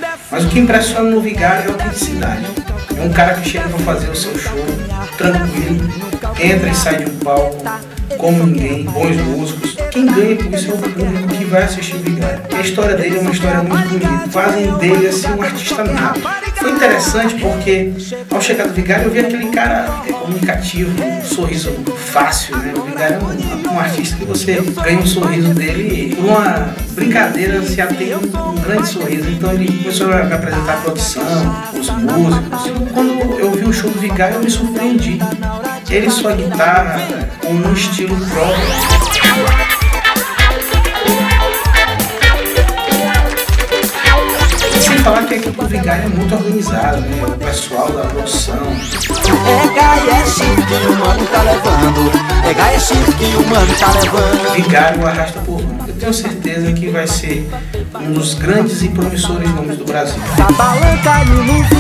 Mas o que impressiona no Vigário é a autenticidade. É um cara que chega para fazer o seu show tranquilo, entra e sai de um palco como ninguém, bons músicos. Quem ganha com isso é o público que vai assistir o Vigário. E a história dele é uma história muito bonita. Fazem dele assim um artista nato. Foi interessante porque ao chegar do Vigário eu vi aquele cara comunicativo, um sorriso fácil, né? O Vigário é um artista que você ganha um sorriso dele e por uma brincadeira se atém um grande sorriso. Então ele começou a me apresentar a produção, os músicos. Quando eu vi o show do Vigário eu me surpreendi. Ele e sua guitarra com um estilo próprio. Sem falar que a equipe do Vigário é muito organizada, né? O pessoal da produção. É Gaia, é chifre que o mano tá levando. É Gaia, é chifre que o mano tá levando. Vigário arrasta por mão. Eu tenho certeza que vai ser um dos grandes e promissores nomes do Brasil. Tá balancando no